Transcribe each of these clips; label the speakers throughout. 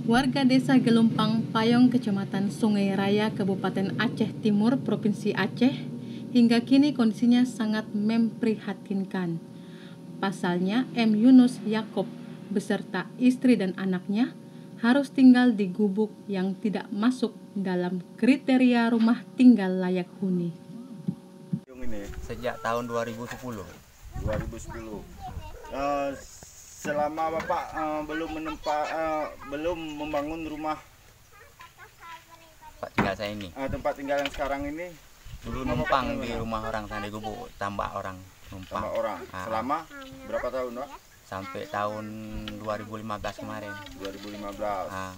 Speaker 1: Warga Desa Gelumpang, Payong, Kecamatan Sungai Raya, Kabupaten Aceh Timur, Provinsi Aceh, hingga kini kondisinya sangat memprihatinkan. Pasalnya, M. Yunus Yakob beserta istri dan anaknya harus tinggal di gubuk yang tidak masuk dalam kriteria rumah tinggal layak huni.
Speaker 2: Ini
Speaker 3: Sejak tahun 2010.
Speaker 2: 2010. Selama Bapak belum membangun rumah
Speaker 3: Pak tinggal saya ini.
Speaker 2: tempat tinggal yang sekarang ini,
Speaker 3: Dulu numpang di rumah orang sana di gubuk, tambah orang numpang.
Speaker 2: sama orang. Selama berapa tahun, Pak?
Speaker 3: Sampai tahun 2015 kemarin.
Speaker 2: 2015.
Speaker 3: Ah,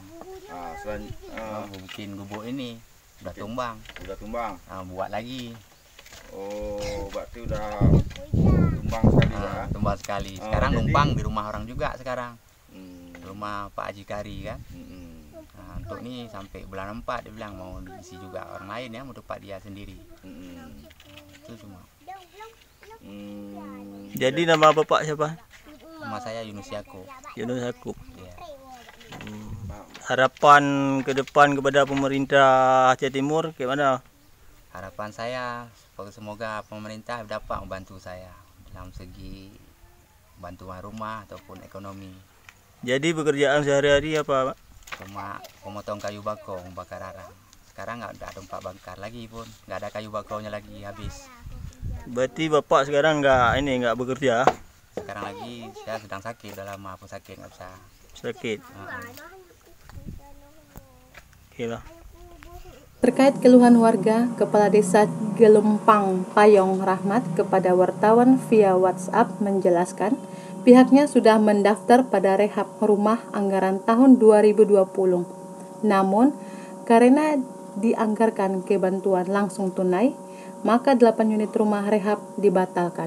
Speaker 3: bikin gubuk ini udah tumbang.
Speaker 2: Udah tumbang.
Speaker 3: Buat lagi.
Speaker 2: Oh, berarti udah tumbang sekali ya.
Speaker 3: Tumbang sekali. Sekarang
Speaker 2: jadi-
Speaker 3: numpang di rumah orang juga sekarang.
Speaker 2: Hmm.
Speaker 3: Rumah Pak Haji Kari kan.
Speaker 2: Hmm.
Speaker 3: Untuk ini sampai bulan 4 dia bilang mau diisi juga orang lain ya, mau tempat dia sendiri.
Speaker 2: Hmm.
Speaker 3: Itu cuma.
Speaker 2: Hmm.
Speaker 4: Jadi nama bapak siapa?
Speaker 3: Nama saya Yunus Yakob.
Speaker 4: Yunus Yakob.
Speaker 3: Ya.
Speaker 4: Harapan ke depan kepada pemerintah Aceh Timur gimana?
Speaker 3: Harapan saya semoga pemerintah dapat membantu saya dalam segi bantuan rumah ataupun ekonomi.
Speaker 4: Jadi pekerjaan sehari-hari apa, Pak?
Speaker 3: Cuma memotong kayu bakau, membakar arang. Sekarang nggak ada tempat bakar lagi pun, nggak ada kayu bakaunya lagi, habis.
Speaker 4: Berarti bapak sekarang nggak bekerja,
Speaker 3: Sekarang lagi saya sedang sakit, udah lama aku sakit nggak bisa.
Speaker 4: sakit. Oke lah.
Speaker 1: Terkait keluhan warga, Kepala Desa Gelumpang, Payong Rahmat kepada wartawan via WhatsApp menjelaskan pihaknya sudah mendaftar pada rehab rumah anggaran tahun 2020. Namun, karena dianggarkan ke bantuan langsung tunai, maka 8 unit rumah rehab dibatalkan.